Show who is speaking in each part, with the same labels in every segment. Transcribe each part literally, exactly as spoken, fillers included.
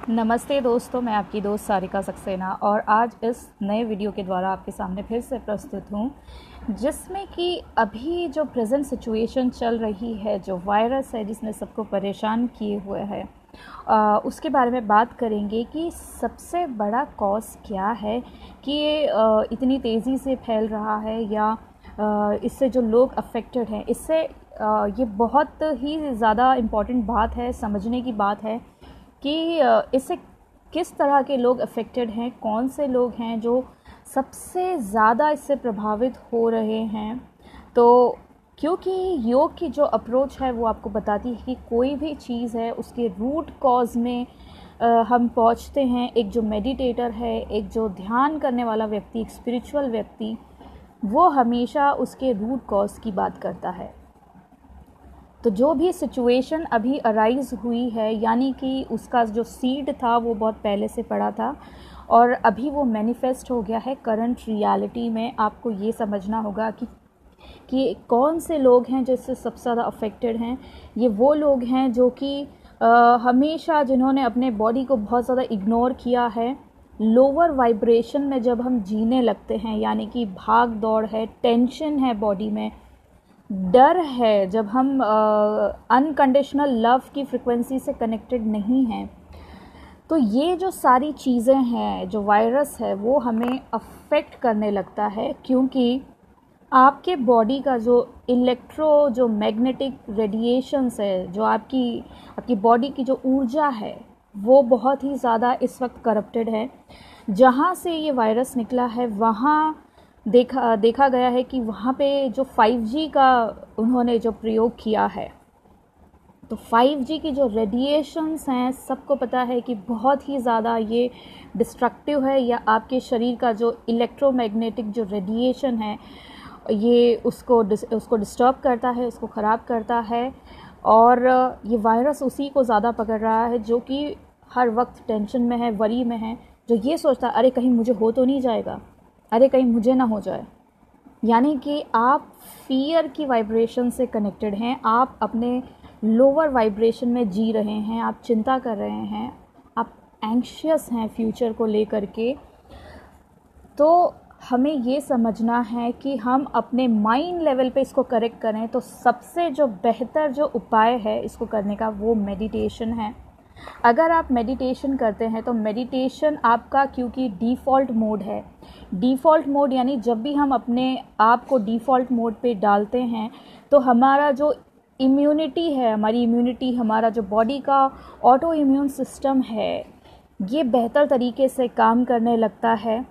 Speaker 1: नमस्ते दोस्तों, मैं आपकी दोस्त सारिका सक्सेना और आज इस नए वीडियो के द्वारा आपके सामने फिर से प्रस्तुत हूँ, जिसमें कि अभी जो प्रेजेंट सिचुएशन चल रही है, जो वायरस है जिसने सबको परेशान किए हुए है, आ, उसके बारे में बात करेंगे कि सबसे बड़ा कॉज क्या है कि ये आ, इतनी तेज़ी से फैल रहा है या आ, इससे जो लोग अफेक्टेड हैं, इससे आ, ये बहुत ही ज़्यादा इम्पॉर्टेंट बात है, समझने की बात है कि इससे किस तरह के लोग अफेक्टेड हैं, कौन से लोग हैं जो सबसे ज़्यादा इससे प्रभावित हो रहे हैं। तो क्योंकि योग की जो अप्रोच है वो आपको बताती है कि कोई भी चीज़ है उसके रूट कॉज में आ, हम पहुंचते हैं। एक जो मेडिटेटर है, एक जो ध्यान करने वाला व्यक्ति, एक स्पिरिचुअल व्यक्ति, वो हमेशा उसके रूट कॉज की बात करता है। तो जो भी सिचुएशन अभी अराइज़ हुई है, यानी कि उसका जो सीड था वो बहुत पहले से पड़ा था और अभी वो मैनिफेस्ट हो गया है करंट रियलिटी में। आपको ये समझना होगा कि कि कौन से लोग हैं जो इससे सबसे ज़्यादा अफेक्टेड हैं। ये वो लोग हैं जो कि हमेशा जिन्होंने अपने बॉडी को बहुत ज़्यादा इग्नोर किया है। लोअर वाइब्रेशन में जब हम जीने लगते हैं, यानी कि भाग दौड़ है, टेंशन है बॉडी में, डर है, जब हम अनकंडीशनल लव की फ्रिक्वेंसी से कनेक्टेड नहीं हैं, तो ये जो सारी चीज़ें हैं, जो वायरस है, वो हमें अफेक्ट करने लगता है। क्योंकि आपके बॉडी का जो इलेक्ट्रो जो मैग्नेटिक रेडिएशंस है, जो आपकी आपकी बॉडी की जो ऊर्जा है, वो बहुत ही ज़्यादा इस वक्त करप्टेड है। जहाँ से ये वायरस निकला है वहाँ देखा देखा गया है कि वहाँ पे जो फाइव जी का उन्होंने जो प्रयोग किया है, तो फाइव जी की जो रेडिएशंस हैं, सबको पता है कि बहुत ही ज़्यादा ये डिस्ट्रक्टिव है, या आपके शरीर का जो इलेक्ट्रोमैग्नेटिक जो रेडिएशन है ये उसको उसको डिस्टर्ब करता है, उसको ख़राब करता है। और ये वायरस उसी को ज़्यादा पकड़ रहा है जो कि हर वक्त टेंशन में है, वरी में है, जो ये सोचता है अरे कहीं मुझे हो तो नहीं जाएगा, अरे कहीं मुझे ना हो जाए। यानी कि आप फियर की वाइब्रेशन से कनेक्टेड हैं, आप अपने लोअर वाइब्रेशन में जी रहे हैं, आप चिंता कर रहे हैं, आप एंग्शियस हैं फ्यूचर को लेकर के। तो हमें ये समझना है कि हम अपने माइंड लेवल पे इसको करेक्ट करें, तो सबसे जो बेहतर जो उपाय है इसको करने का वो मेडिटेशन है। अगर आप मेडिटेशन करते हैं तो मेडिटेशन आपका, क्योंकि डिफ़ॉल्ट मोड है, डिफ़ॉल्ट मोड यानी जब भी हम अपने आप को डिफ़ॉल्ट मोड पे डालते हैं तो हमारा जो इम्यूनिटी है, हमारी इम्यूनिटी, हमारा जो बॉडी का ऑटो इम्यून सिस्टम है, ये बेहतर तरीके से काम करने लगता है।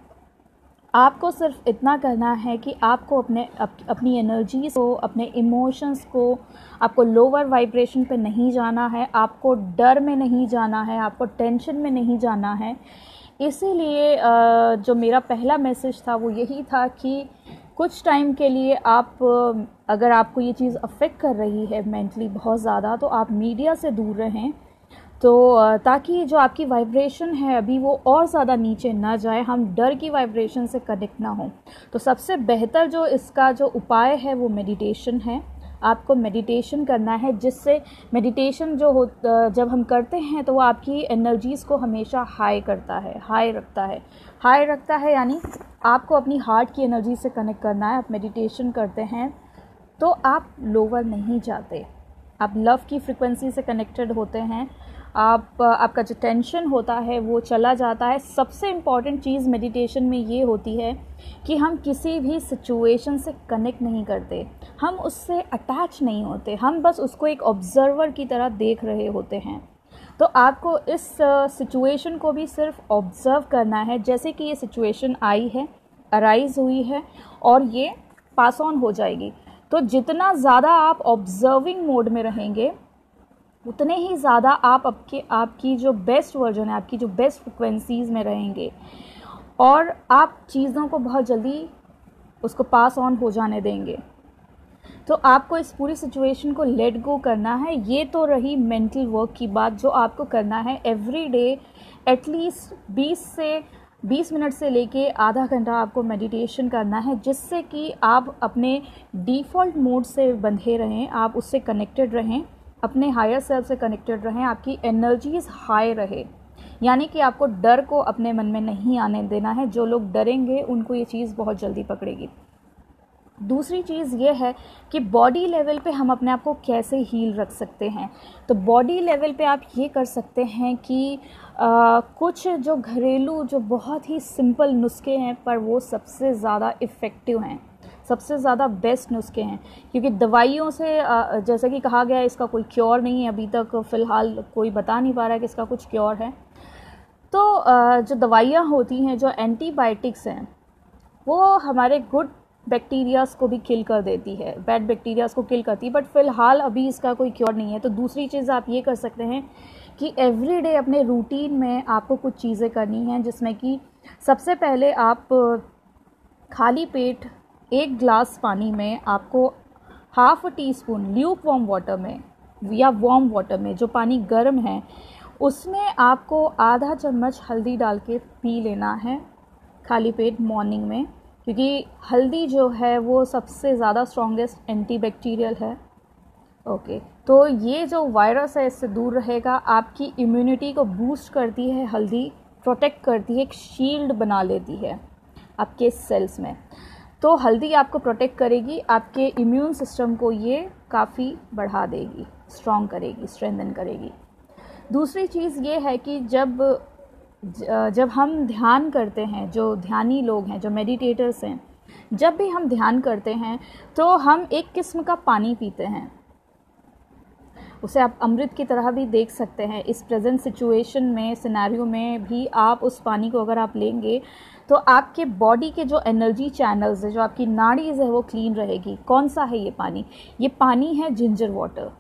Speaker 1: आपको सिर्फ इतना करना है कि आपको अपने अप, अपनी एनर्जीज को, अपने इमोशंस को, आपको लोअर वाइब्रेशन पे नहीं जाना है, आपको डर में नहीं जाना है, आपको टेंशन में नहीं जाना है। इसीलिए जो मेरा पहला मैसेज था वो यही था कि कुछ टाइम के लिए आप, अगर आपको ये चीज़ अफेक्ट कर रही है मेंटली बहुत ज़्यादा, तो आप मीडिया से दूर रहें, तो ताकि जो आपकी वाइब्रेशन है अभी वो और ज़्यादा नीचे ना जाए, हम डर की वाइब्रेशन से कनेक्ट ना हो। तो सबसे बेहतर जो इसका जो उपाय है वो मेडिटेशन है। आपको मेडिटेशन करना है, जिससे मेडिटेशन जो हो जब हम करते हैं तो वो आपकी एनर्जीज़ को हमेशा हाई करता है, हाई रखता है हाई रखता है यानी आपको अपनी हार्ट की एनर्जी से कनेक्ट करना है। आप मेडिटेशन करते हैं तो आप लोअर नहीं जाते, आप लव की फ्रिक्वेंसी से कनेक्टेड होते हैं, आप आपका जो टेंशन होता है वो चला जाता है। सबसे इम्पॉर्टेंट चीज़ मेडिटेशन में ये होती है कि हम किसी भी सिचुएशन से कनेक्ट नहीं करते, हम उससे अटैच नहीं होते, हम बस उसको एक ऑब्जर्वर की तरह देख रहे होते हैं। तो आपको इस सिचुएशन को भी सिर्फ ऑब्ज़र्व करना है, जैसे कि ये सिचुएशन आई है, अराइज़ हुई है और ये पास ऑन हो जाएगी। तो जितना ज़्यादा आप ऑब्जर्विंग मोड में रहेंगे, उतने ही ज़्यादा आप आपके आपकी जो बेस्ट वर्जन है, आपकी जो बेस्ट फ्रिक्वेंसीज़ में रहेंगे और आप चीज़ों को बहुत जल्दी उसको पास ऑन हो जाने देंगे। तो आपको इस पूरी सिचुएशन को लेट गो करना है। ये तो रही मेंटल वर्क की बात, जो आपको करना है एवरी डे एटलीस्ट बीस से बीस मिनट से लेके आधा घंटा आपको मेडिटेशन करना है, जिससे कि आप अपने डिफ़ॉल्ट मोड से बंधे रहें, आप उससे कनेक्टेड रहें, अपने हायर सेल्फ से कनेक्टेड रहें, आपकी एनर्जीज़ हाई रहे। यानी कि आपको डर को अपने मन में नहीं आने देना है। जो लोग डरेंगे उनको ये चीज़ बहुत जल्दी पकड़ेगी। दूसरी चीज़ ये है कि बॉडी लेवल पे हम अपने आप को कैसे हील रख सकते हैं। तो बॉडी लेवल पे आप ये कर सकते हैं कि आ, कुछ जो घरेलू जो बहुत ही सिंपल नुस्खे हैं पर वो सबसे ज़्यादा इफ़ेक्टिव हैं, सबसे ज़्यादा बेस्ट नुस्खे हैं। क्योंकि दवाइयों से जैसा कि कहा गया है इसका कोई क्योर नहीं है, अभी तक फ़िलहाल कोई बता नहीं पा रहा है कि इसका कुछ क्योर है। तो जो दवाइयाँ होती हैं, जो एंटीबायोटिक्स हैं, वो हमारे गुड बैक्टीरियाज़ को भी किल कर देती है, बैड बैक्टीरियाज़ को किल करती है, बट फ़िलहाल अभी इसका कोई क्योर नहीं है। तो दूसरी चीज़ आप ये कर सकते हैं कि एवरी डे अपने रूटीन में आपको कुछ चीज़ें करनी हैं, जिसमें कि सबसे पहले आप खाली पेट एक ग्लास पानी में आपको half teaspoon lukewarm water में या वार्म वाटर में, जो पानी गर्म है, उसमें आपको आधा चम्मच हल्दी डाल के पी लेना है खाली पेट मॉर्निंग में। क्योंकि हल्दी जो है वो सबसे ज़्यादा स्ट्रॉन्गेस्ट एंटीबैक्टीरियल है। ओके, तो ये जो वायरस है इससे दूर रहेगा, आपकी इम्यूनिटी को बूस्ट करती है हल्दी, प्रोटेक्ट करती है, एक शील्ड बना लेती है आपके सेल्स में। तो हल्दी आपको प्रोटेक्ट करेगी, आपके इम्यून सिस्टम को ये काफ़ी बढ़ा देगी, स्ट्रॉन्ग करेगी, स्ट्रेंथन करेगी। दूसरी चीज़ ये है कि जब जब हम ध्यान करते हैं, जो ध्यानी लोग हैं, जो मेडिटेटर्स हैं, जब भी हम ध्यान करते हैं तो हम एक किस्म का पानी पीते हैं, उसे आप अमृत की तरह भी देख सकते हैं। इस प्रेजेंट सिचुएशन में, सिनेरियो में भी आप उस पानी को अगर आप लेंगे तो आपके बॉडी के जो एनर्जी चैनल्स है, जो आपकी नाड़ीज़ है, वो क्लीन रहेगी। कौन सा है ये पानी? ये पानी है जिंजर वाटर।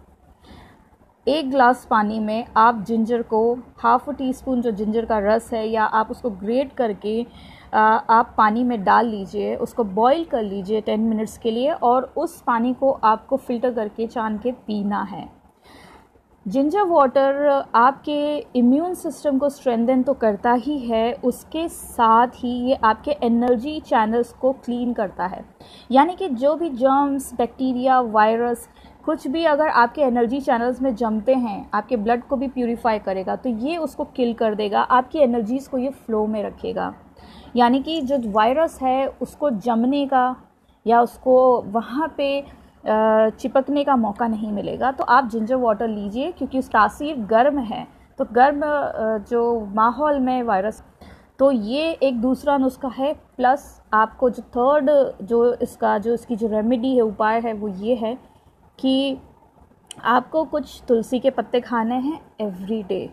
Speaker 1: एक ग्लास पानी में आप जिंजर को हाफ टी स्पून, जो जिंजर का रस है, या आप उसको ग्रेट करके आप पानी में डाल लीजिए, उसको बॉईल कर लीजिए टेन मिनट्स के लिए, और उस पानी को आपको फ़िल्टर करके छान के पीना है। जिंजर वाटर आपके इम्यून सिस्टम को स्ट्रेंथन तो करता ही है, उसके साथ ही ये आपके एनर्जी चैनल्स को क्लीन करता है। यानी कि जो भी जर्म्स, बैक्टीरिया, वायरस, कुछ भी अगर आपके एनर्जी चैनल्स में जमते हैं, आपके ब्लड को भी प्यूरिफाई करेगा, तो ये उसको किल कर देगा, आपकी एनर्जीज़ को ये फ्लो में रखेगा। यानी कि जो वायरस है उसको जमने का या उसको वहाँ पे चिपकने का मौका नहीं मिलेगा। तो आप जिंजर वाटर लीजिए, क्योंकि तासीर गर्म है, तो गर्म जो माहौल में वायरस, तो ये एक दूसरा नुस्खा है। प्लस आपको जो थर्ड जो इसका जो इसकी जो रेमेडी है, उपाय है, वो ये है कि आपको कुछ तुलसी के पत्ते खाने हैं एवरी डे,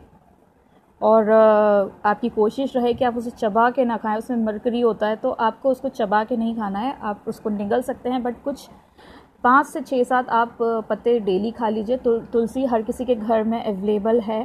Speaker 1: और आपकी कोशिश रहे कि आप उसे चबा के ना खाएं, उसमें मरकरी होता है, तो आपको उसको चबा के नहीं खाना है, आप उसको निगल सकते हैं, बट कुछ पाँच से छः सात आप पत्ते डेली खा लीजिए। तुल, तुलसी हर किसी के घर में अवेलेबल है।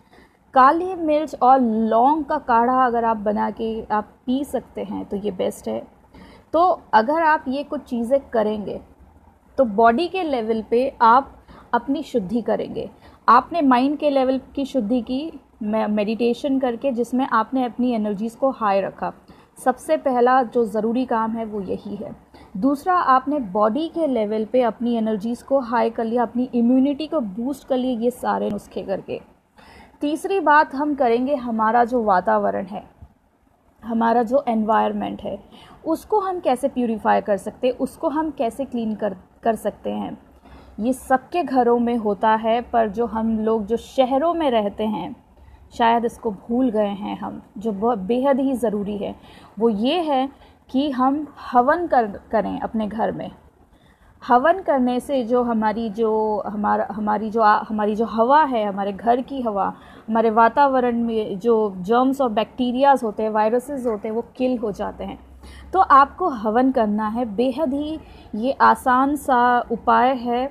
Speaker 1: काली मिर्च और लौंग का काढ़ा अगर आप बना के आप पी सकते हैं तो ये बेस्ट है। तो अगर आप ये कुछ चीज़ें करेंगे तो बॉडी के लेवल पे आप अपनी शुद्धि करेंगे। आपने माइंड के लेवल की शुद्धि की मेडिटेशन करके, जिसमें आपने अपनी एनर्जीज़ को हाई रखा। सबसे पहला जो ज़रूरी काम है वो यही है। दूसरा, आपने बॉडी के लेवल पे अपनी एनर्जीज़ को हाई कर लिया, अपनी इम्यूनिटी को बूस्ट कर लिया, ये सारे नुस्खे करके। तीसरी बात हम करेंगे, हमारा जो वातावरण है, हमारा जो एनवायरनमेंट है, उसको हम कैसे प्यूरिफाई कर सकते हैं, उसको हम कैसे क्लीन कर कर सकते हैं। ये सबके घरों में होता है, पर जो हम लोग जो शहरों में रहते हैं शायद इसको भूल गए हैं हम। जो बहुत बेहद ही ज़रूरी है वो ये है कि हम हवन कर करें अपने घर में। हवन करने से जो हमारी जो हमारा हमारी जो हमारी जो हवा है, हमारे घर की हवा, हमारे वातावरण में जो जर्म्स और बैक्टीरियाज होते हैं, वायरसेस होते हैं, वो किल हो जाते हैं। तो आपको हवन करना है। बेहद ही ये आसान सा उपाय है।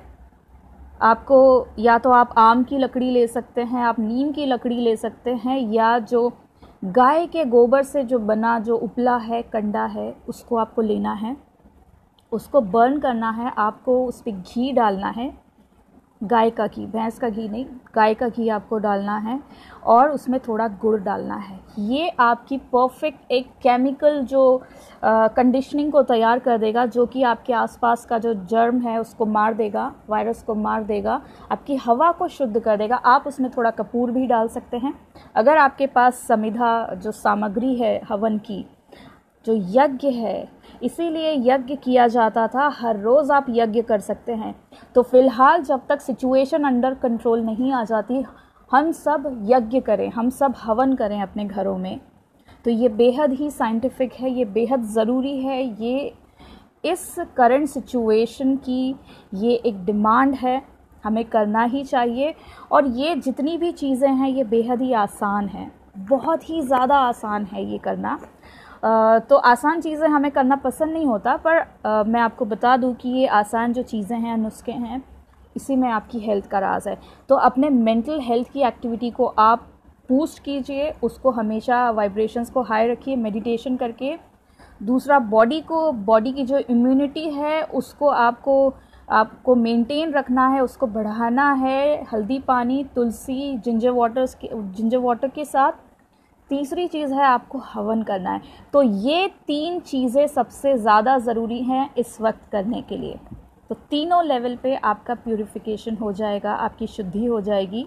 Speaker 1: आपको या तो आप आम की लकड़ी ले सकते हैं, आप नीम की लकड़ी ले सकते हैं, या जो गाय के गोबर से जो बना जो उपला है, कंडा है, उसको आपको लेना है, उसको बर्न करना है। आपको उस पर घी डालना है गाय का घी, भैंस का घी नहीं, गाय का घी आपको डालना है और उसमें थोड़ा गुड़ डालना है। ये आपकी परफेक्ट एक केमिकल जो कंडीशनिंग को तैयार कर देगा, जो कि आपके आसपास का जो जर्म है उसको मार देगा, वायरस को मार देगा, आपकी हवा को शुद्ध कर देगा। आप उसमें थोड़ा कपूर भी डाल सकते हैं। अगर आपके पास समिधा जो सामग्री है हवन की, जो यज्ञ है, इसीलिए यज्ञ किया जाता था, हर रोज़ आप यज्ञ कर सकते हैं। तो फिलहाल जब तक सिचुएशन अंडर कंट्रोल नहीं आ जाती, हम सब यज्ञ करें, हम सब हवन करें अपने घरों में। तो ये बेहद ही साइंटिफिक है, ये बेहद ज़रूरी है, ये इस करंट सिचुएशन की ये एक डिमांड है, हमें करना ही चाहिए। और ये जितनी भी चीज़ें हैं ये बेहद ही आसान हैं, बहुत ही ज़्यादा आसान है ये करना। Uh, तो आसान चीज़ें हमें करना पसंद नहीं होता, पर uh, मैं आपको बता दूं कि ये आसान जो चीज़ें हैं, नुस्खे हैं, इसी में आपकी हेल्थ का राज है। तो अपने मेंटल हेल्थ की एक्टिविटी को आप बूस्ट कीजिए, उसको हमेशा वाइब्रेशंस को हाई रखिए मेडिटेशन करके। दूसरा, बॉडी को, बॉडी की जो इम्यूनिटी है उसको आपको आपको मेंटेन रखना है, उसको बढ़ाना है हल्दी पानी, तुलसी, जिंजर वाटर्स के जिंजर वाटर के साथ। तीसरी चीज़ है आपको हवन करना है। तो ये तीन चीज़ें सबसे ज़्यादा ज़रूरी हैं इस वक्त करने के लिए। तो तीनों लेवल पे आपका प्यूरिफिकेशन हो जाएगा, आपकी शुद्धि हो जाएगी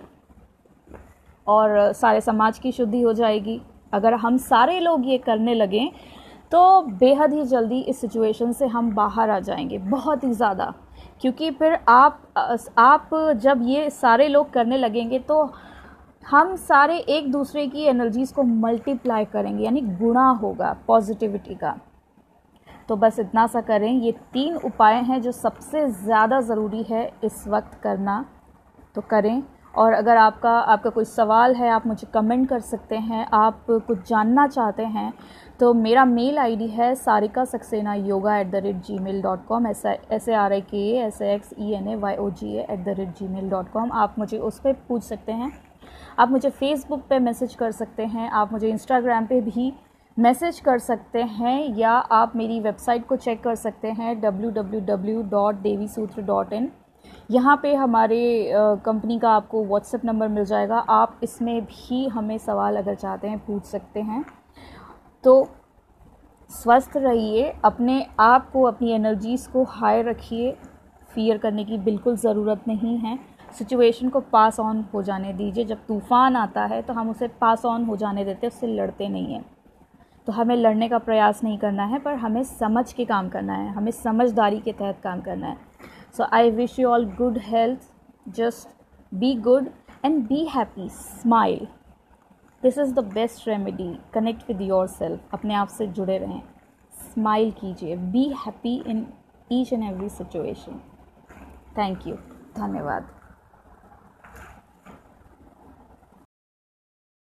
Speaker 1: और सारे समाज की शुद्धि हो जाएगी। अगर हम सारे लोग ये करने लगें तो बेहद ही जल्दी इस सिचुएशन से हम बाहर आ जाएंगे, बहुत ही ज़्यादा। क्योंकि फिर आप आप जब ये सारे लोग करने लगेंगे तो हम सारे एक दूसरे की एनर्जीज़ को मल्टीप्लाई करेंगे, यानी गुणा होगा पॉजिटिविटी का। तो बस इतना सा करें। ये तीन उपाय हैं जो सबसे ज़्यादा ज़रूरी है इस वक्त करना, तो करें। और अगर आपका आपका कोई सवाल है, आप मुझे कमेंट कर सकते हैं। आप कुछ जानना चाहते हैं तो मेरा मेल आईडी है Sarika Saxena yoga at the rate G mail dot com, S A R I K S A X E N A Y O G A at the rate G mail dot com. आप मुझे उस पर पूछ सकते हैं। आप मुझे फेसबुक पे मैसेज कर सकते हैं, आप मुझे इंस्टाग्राम पे भी मैसेज कर सकते हैं, या आप मेरी वेबसाइट को चेक कर सकते हैं W W W dot Devi Sutra dot इन। यहाँ पे हमारे कंपनी का आपको व्हाट्सएप नंबर मिल जाएगा, आप इसमें भी हमें सवाल अगर चाहते हैं पूछ सकते हैं। तो स्वस्थ रहिए, अपने आप को, अपनी एनर्जीज़ को हाई रखिए। फियर करने की बिल्कुल ज़रूरत नहीं है। सिचुएशन को पास ऑन हो जाने दीजिए। जब तूफ़ान आता है तो हम उसे पास ऑन हो जाने देते, उससे लड़ते नहीं हैं। तो हमें लड़ने का प्रयास नहीं करना है, पर हमें समझ के काम करना है, हमें समझदारी के तहत काम करना है। So I wish you all good health, just be good and be happy, smile. This is the best remedy. Connect with yourself, अपने आप से जुड़े रहें, स्माइल कीजिए, be happy in each and every situation. Thank you, धन्यवाद।